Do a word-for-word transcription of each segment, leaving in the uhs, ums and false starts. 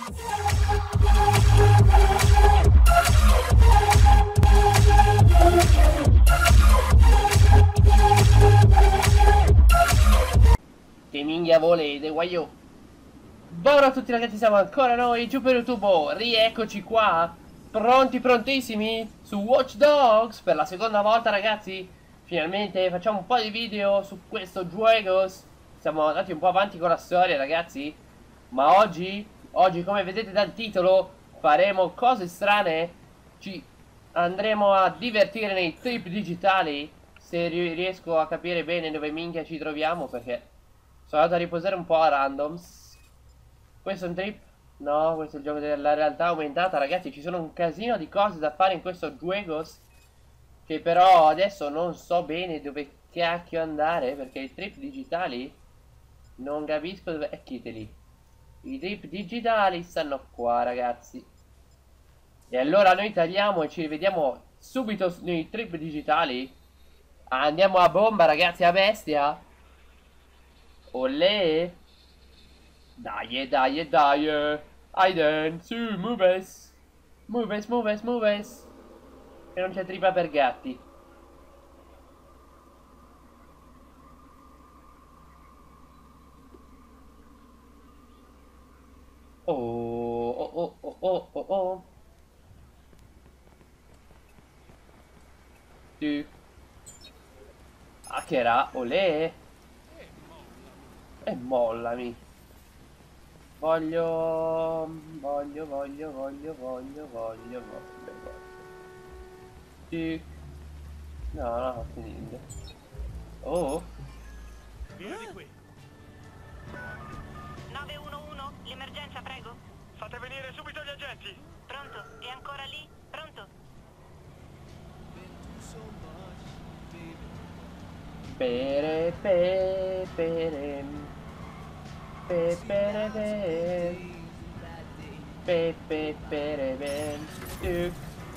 Che minchia volete, guaio. Buongiorno a tutti ragazzi, siamo ancora noi, giù per YouTube, rieccoci qua, pronti prontissimi su Watch Dogs per la seconda volta ragazzi. Finalmente facciamo un po' di video su questo gioco. Siamo andati un po' avanti con la storia ragazzi, ma oggi, oggi come vedete dal titolo, faremo cose strane. Ci andremo a divertire nei trip digitali, se riesco a capire bene dove minchia ci troviamo, perché sono andato a riposare un po' a randoms. Questo è un trip? No, questo è il gioco della realtà aumentata ragazzi. Ci sono un casino di cose da fare in questo gioco, che però adesso non so bene dove cacchio andare, perché i trip digitali non capisco dove... Ecchiteli. I trip digitali stanno qua ragazzi. E allora noi tagliamo e ci rivediamo subito nei trip digitali. Andiamo a bomba ragazzi, a bestia. Olè. Dai, dai, dai. Aiden, su, moves. Moves, moves, moves. E non c'è trippa per gatti. Oh, oh, oh, oh, oh, oh, oh. Tu. Hackera, olè. E mollami. Voglio, voglio, voglio, voglio, voglio, voglio, voglio, voglio. Sì. No, no, ho finito. Oh. Via di qui. nove uno uno, l'emergenza, prego. Fate venire subito gli agenti. Pronto? È ancora lì? Pronto? Pere, pe, pere. Pe, pere, pe. Pe, pe, pere, pe. Tu.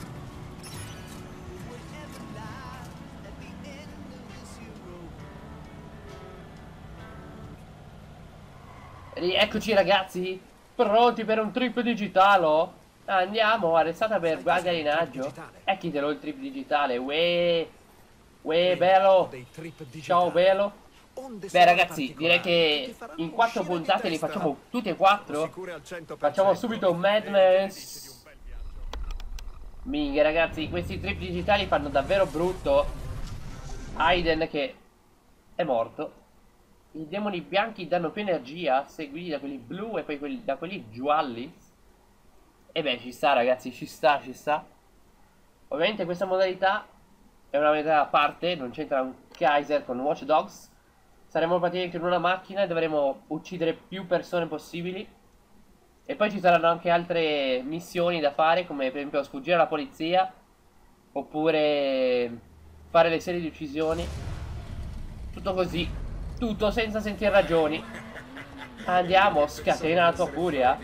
Rieccoci ragazzi, pronti per un trip digitale? Andiamo, arrestata per bagarinaggio. Ecchitelo il trip digitale, uè. Uè, bello. Ciao bello. Beh ragazzi, direi che in quattro puntate li facciamo tutti e quattro. Facciamo subito Madness. Minchia ragazzi, questi trip digitali fanno davvero brutto. Aiden che è morto. I demoni bianchi danno più energia, seguiti da quelli blu e poi quelli, da quelli gialli. E beh, ci sta ragazzi, ci sta, ci sta. Ovviamente questa modalità è una modalità a parte, non c'entra un Kaiser con Watch Dogs. Saremo praticamente in una macchina e dovremo uccidere più persone possibili. E poi ci saranno anche altre missioni da fare, come per esempio sfuggire alla polizia, oppure fare le serie di uccisioni. Tutto così, tutto senza sentire ragioni. Andiamo, scatena la tua furia.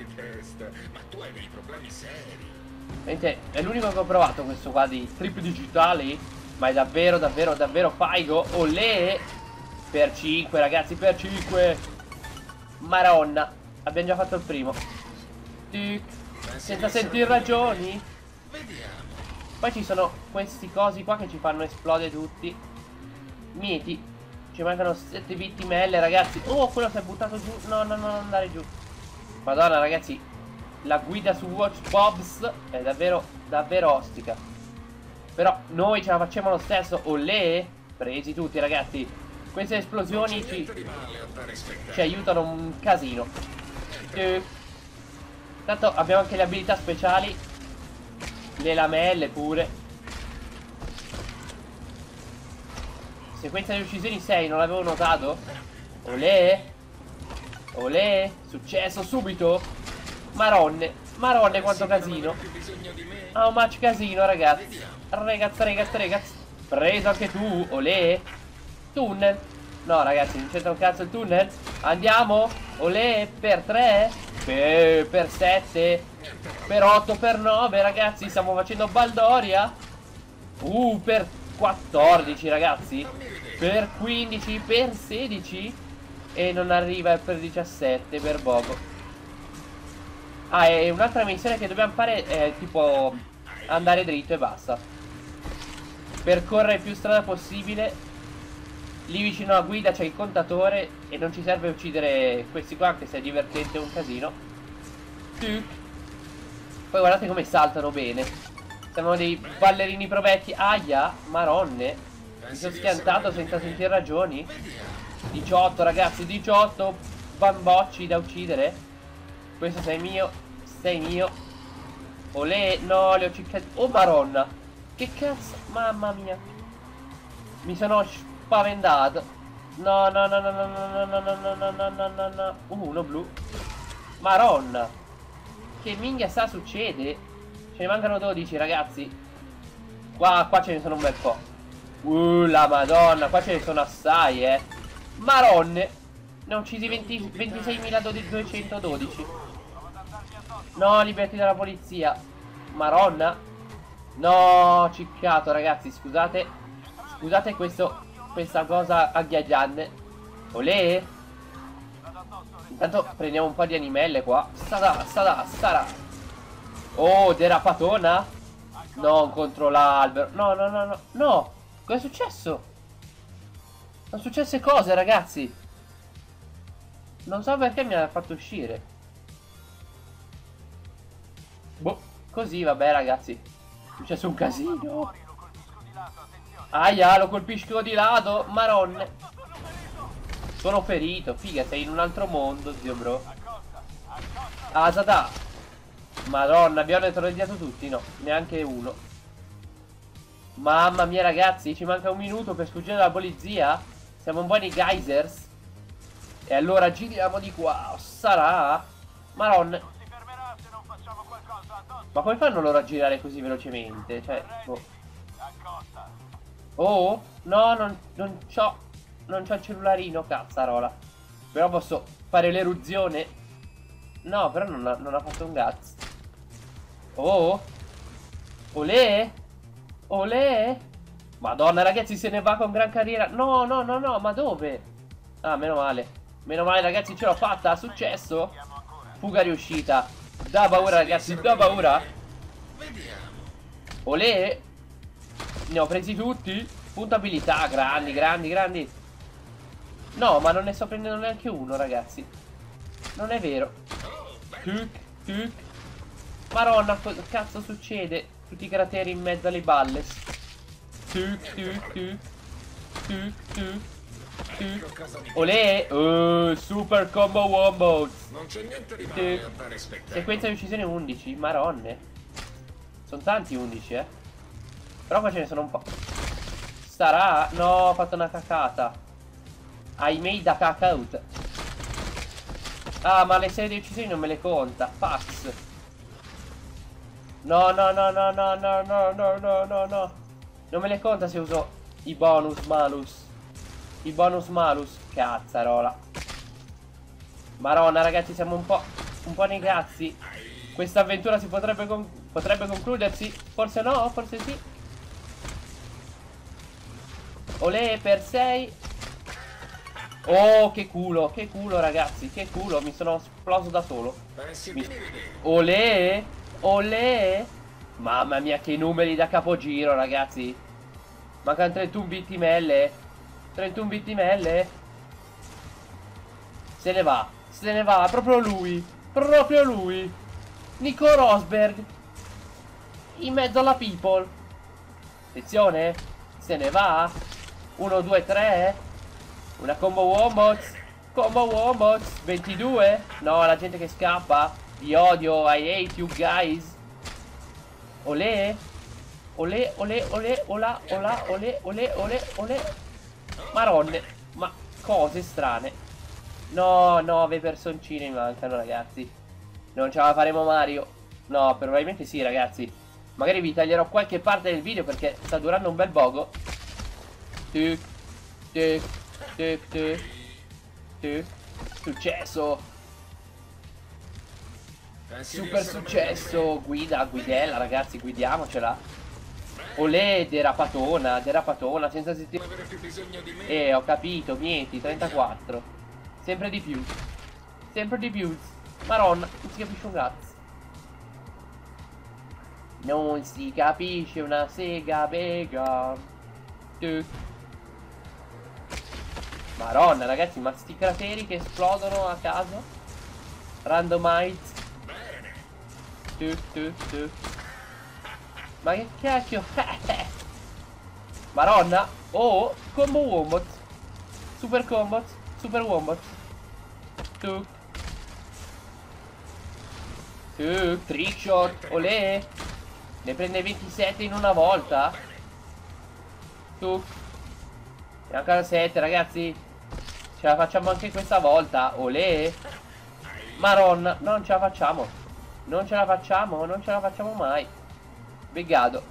Vedete, è l'unico che ho provato questo qua di trip digitali, ma è davvero, davvero, davvero faigo. Olè. Per cinque ragazzi, per cinque. Maronna, abbiamo già fatto il primo. Tic. Senza sentire ragioni. Poi ci sono questi cosi qua che ci fanno esplodere tutti. Mieti. Ci mancano sette vittimelle ragazzi. Oh, quello si è buttato giù. No, no, no, non andare giù. Madonna ragazzi, la guida su Watch Dogs è davvero, davvero ostica. Però noi ce la facciamo lo stesso. Olè. Presi tutti ragazzi. Queste esplosioni ci, ci aiutano un casino. eh, Tanto abbiamo anche le abilità speciali. Le lamelle pure. Sequenza di uccisioni sei, non l'avevo notato. Olè. Olè. Successo subito. Maronne. Maronne quanto casino. How much casino ragazzi. Ragazzi ragazzi ragazzi. Preso anche tu. Olè. Tunnel. No ragazzi, non c'entra un cazzo il tunnel. Andiamo. Olè. Per tre. Per, per sette. Per otto. Per nove ragazzi. Stiamo facendo baldoria. Uh per quattordici ragazzi. Per quindici. Per sedici. E non arriva per diciassette. Per poco. Ah, e un'altra missione che dobbiamo fare è tipo andare dritto e basta. Percorrere il più strada possibile. Lì vicino alla guida c'è il contatore e non ci serve uccidere questi qua, anche se è divertente un casino. Tuc. Poi guardate come saltano bene. Siamo dei ballerini provetti. Aia, maronne. Mi sono schiantato senza sentire ragioni. diciotto ragazzi, diciotto bambocci da uccidere. Questo sei mio, sei mio. Olè, no, le ho ciccati. Oh maronna. Che cazzo, mamma mia. Mi sono spaventato. No, no, no, no, no, no, no, no, no, no, no, no, no, no. Uh, uno blu. Maronna. Che minchia sta succede? Ce ne mancano dodici ragazzi. Qua, qua ce ne sono un bel po'. Uh, la madonna, qua ce ne sono assai, eh. Maronne. Ne ho uccisi ventiseiemiladuecentododici. No, liberti dalla polizia. Maronna. No, ciccato ragazzi, scusate. Scusate questo, questa cosa agghiaggiante. Olè. Intanto prendiamo un po' di animelle qua. Stada, stada, stada. Oh, derapatona. Non contro l'albero. No, no, no, no. No. Cosa è successo? Sono successe cose, ragazzi. Non so perché mi ha fatto uscire. Boh. Così, vabbè, ragazzi. È successo un casino. Aia, lo colpisco di lato. Maronne. Sono ferito. Figa, sei in un altro mondo, zio bro. Asada. Madonna, abbiamo neutralizzato tutti. No, neanche uno. Mamma mia ragazzi, ci manca un minuto per sfuggire dalla polizia. Siamo un po' nei geysers. E allora giriamo di qua. Sarà. Madonna. Ma come fanno loro a girare così velocemente? Cioè, boh. Oh, no, non, non c'ho. Non c'ho il cellularino, cazzarola. Però posso fare l'eruzione. No, però non ha, non ha fatto un cazzo. Oh. Olè. Olè. Madonna ragazzi, se ne va con gran carriera. No, no, no, no, ma dove? Ah, meno male. Meno male ragazzi, ce l'ho fatta, successo. Fuga riuscita. Da paura ragazzi, da paura. Olè. Ne ho presi tutti. Punto abilità, grandi, grandi, grandi. No, ma non ne sto prendendo neanche uno ragazzi. Non è vero. Tuc, tuc. Maronna, cosa cazzo succede? Tutti i crateri in mezzo alle balle. Tuc, tuc, tuc. Tuc, tuc. Tuc. Olè. Uh, super combo wombo. Non c'è niente di male a dare spettacolo. Sequenza di uccisione undici. Maronne. Sono tanti undici, eh. Però qua ce ne sono un po'. Starà. No, ho fatto una cacata. I made a cacaut. Ah, ma le serie di uccisioni non me le conta. Fax. No, no, no, no, no, no, no, no, no, no, no. Non me le conta se uso i bonus malus. I bonus malus. Cazzarola. Maronna, ragazzi, siamo un po'. Un po' nei cazzi. Questa avventura si potrebbe con potrebbe concludersi. Forse no, forse sì. Olè per sei. Oh, che culo, che culo ragazzi, che culo, mi sono esploso da solo. Mi... Olè, olè. Mamma mia, che numeri da capogiro ragazzi. Mancano trentuno vittimelle. trentuno vittimelle. Se ne va, se ne va, proprio lui. Proprio lui. Nico Rosberg. In mezzo alla people. Attenzione. Se ne va. uno, due, tre. Una combo Wombots. Combo Wombots. ventidue. No, la gente che scappa. Vi odio. I hate you guys. Olè. Olè, olè, olè, olà, olà, olè, olè, olè, olè. Maronne. Ma cose strane. No, nove personcine mi mancano ragazzi. Non ce la faremo Mario. No, probabilmente sì ragazzi. Magari vi taglierò qualche parte del video perché sta durando un bel poco. Tic, tic. Tic, tic, tic. Successo. Super successo. Guida, guidella ragazzi, guidiamocela. Olè, derapatona, derapatona, senza sentire. Eh, ho capito, mieti, trentaquattro. Sempre di più. Sempre di più. Maronna, non si capisce un cazzo. Non si capisce una sega bega. Tu. Madonna ragazzi, ma sti crateri che esplodono a caso. Randomized. Tu, tu, tu. Ma che cacchio. Madonna. Oh, combo Wombot. Super Combot. Super Wombot. Tu. Tu, trickshot. Olè. Ne prende ventisette in una volta. Tu. E ancora sette ragazzi. Ce la facciamo anche questa volta. Olè. Maronna. Non ce la facciamo. Non ce la facciamo. Non ce la facciamo mai. Begado.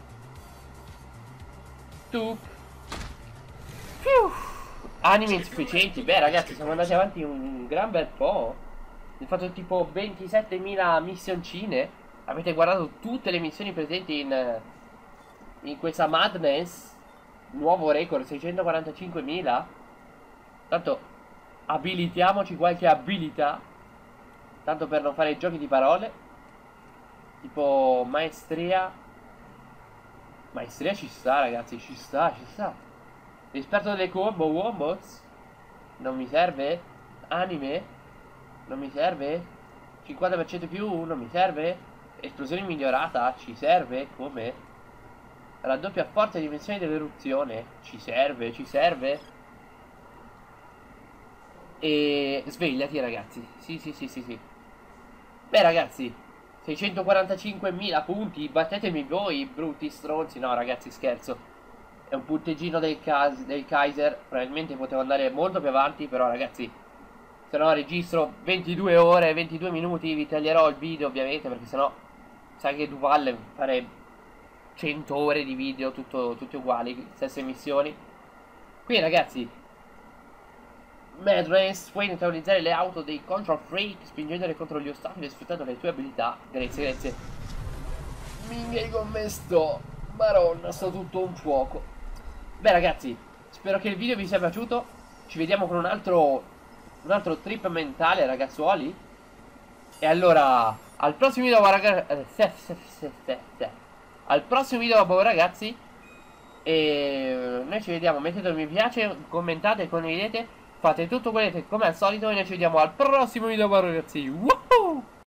Tu. Fiu. Anime insufficienti. Beh ragazzi, siamo andati avanti un gran bel po'. Ho fatto tipo ventisettemila missioncine. Avete guardato tutte le missioni presenti in In questa Madness. Nuovo record, seicentoquarantacinquemila. Tanto abilitiamoci qualche abilità, tanto per non fare giochi di parole. Tipo maestria. Maestria ci sta ragazzi, ci sta, ci sta. Esperto delle combo Wombots. Non mi serve. Anime. Non mi serve. cinquanta per cento più. Non mi serve. Esplosione migliorata. Ci serve. Come? Raddoppia forza e dimensioni dell'eruzione. Ci serve, ci serve. E svegliati ragazzi. Sì, sì, sì, sì, sì. Beh ragazzi, seicentoquarantacinquemila punti. Battetemi voi, brutti stronzi. No ragazzi, scherzo. È un punteggino del, del Kaiser. Probabilmente potevo andare molto più avanti, però ragazzi, se no registro ventidue ore, ventidue minuti. Vi taglierò il video ovviamente, perché sennò sai che Duval fare cento ore di video tutto, tutti uguali, stesse missioni. Qui ragazzi, Mad Race, puoi neutralizzare le auto dei Control Freak spingendole contro gli ostacoli e sfruttando le tue abilità. Grazie, grazie. Minchia come sto. Maronna, sto tutto un fuoco. Beh ragazzi, spero che il video vi sia piaciuto. Ci vediamo con un altro Un altro trip mentale ragazzuoli. E allora al prossimo video ragazzi. Al prossimo video ragazzi. E noi ci vediamo. Mettete un mi piace, commentate, condividete, fate tutto quello che come al solito. E noi ci vediamo al prossimo video ragazzi. Woohoo!